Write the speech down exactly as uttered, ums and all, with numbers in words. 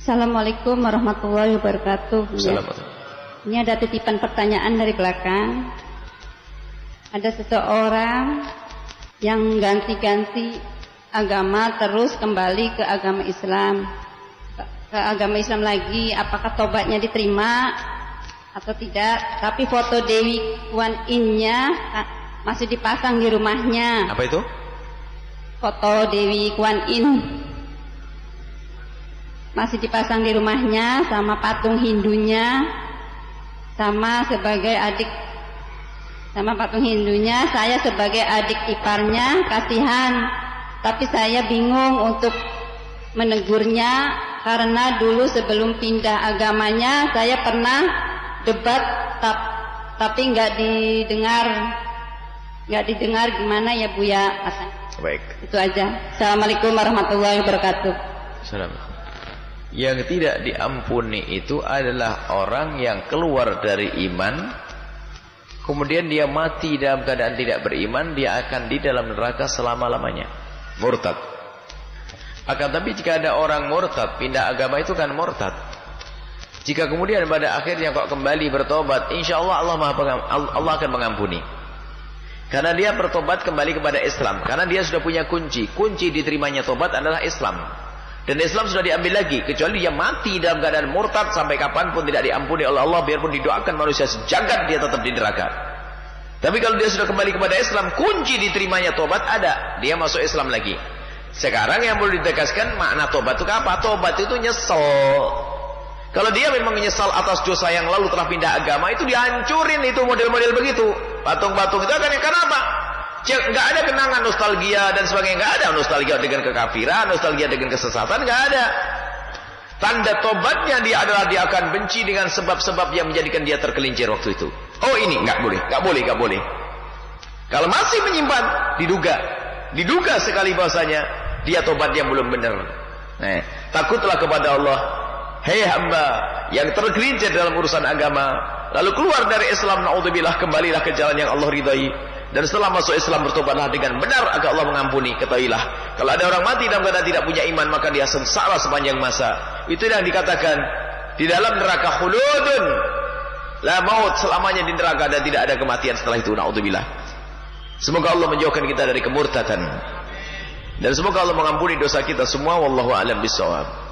Assalamualaikum warahmatullahi wabarakatuh. Assalamualaikum. Ini ada titipan pertanyaan dari belakang. Ada seseorang yang ganti-ganti agama terus kembali ke agama Islam. Ke, ke agama Islam lagi, apakah tobatnya diterima atau tidak? Tapi foto Dewi Kuan Yin-nya masih dipasang di rumahnya. Apa itu? Foto Dewi Kuan Yin masih dipasang di rumahnya, sama patung Hindunya, sama sebagai adik, sama patung Hindunya. Saya sebagai adik iparnya kasihan, tapi saya bingung untuk menegurnya karena dulu sebelum pindah agamanya saya pernah debat, tap, tapi nggak didengar, nggak didengar gimana ya Bu ya? Baik. Itu aja. Assalamualaikum warahmatullahi wabarakatuh. Assalamualaikum. Yang tidak diampuni itu adalah orang yang keluar dari iman, kemudian dia mati dalam keadaan tidak beriman, dia akan di dalam neraka selama-lamanya, murtad. Akan tapi jika ada orang murtad, pindah agama itu kan murtad. Jika kemudian pada akhirnya kok kembali bertobat, insya Allah Allah, maha Allah akan mengampuni. Karena dia bertobat kembali kepada Islam, karena dia sudah punya kunci. Kunci diterimanya tobat adalah Islam. Dan Islam sudah diambil lagi, kecuali dia mati dalam keadaan murtad sampai kapanpun tidak diampuni oleh Allah, biarpun didoakan manusia sejagat dia tetap di neraka. Tapi kalau dia sudah kembali kepada Islam, kunci diterimanya tobat ada, dia masuk Islam lagi. Sekarang yang perlu ditegaskan makna tobat itu apa? Tobat itu nyesel. Kalau dia memang menyesal atas dosa yang lalu telah pindah agama, itu dihancurin itu model-model begitu. Patung-patung itu akan yang kenapa? Nggak ada kenangan nostalgia dan sebagainya, nggak ada nostalgia dengan kekafiran, nostalgia dengan kesesatan, nggak ada. Tanda tobatnya dia adalah dia akan benci dengan sebab-sebab yang menjadikan dia tergelincir waktu itu. Oh ini nggak boleh, nggak boleh, nggak boleh. Kalau masih menyimpan, diduga, diduga sekali bahwasanya dia tobat yang belum benar. Nah, takutlah kepada Allah, hei hamba yang tergelincir dalam urusan agama, lalu keluar dari Islam, naudzubillah, kembalilah ke jalan yang Allah ridhai. Dan setelah masuk Islam bertobatlah dengan benar agar Allah mengampuni. Ketahuilah, kalau ada orang mati dalam keadaan tidak punya iman, maka dia sengsara sepanjang masa. Itu yang dikatakan di dalam neraka khuludun, la maut, selamanya di neraka dan tidak ada kematian setelah itu. Naudzubillah. Semoga Allah menjauhkan kita dari kemurtadan, dan semoga Allah mengampuni dosa kita semua. Wallahu a'lam bishawab.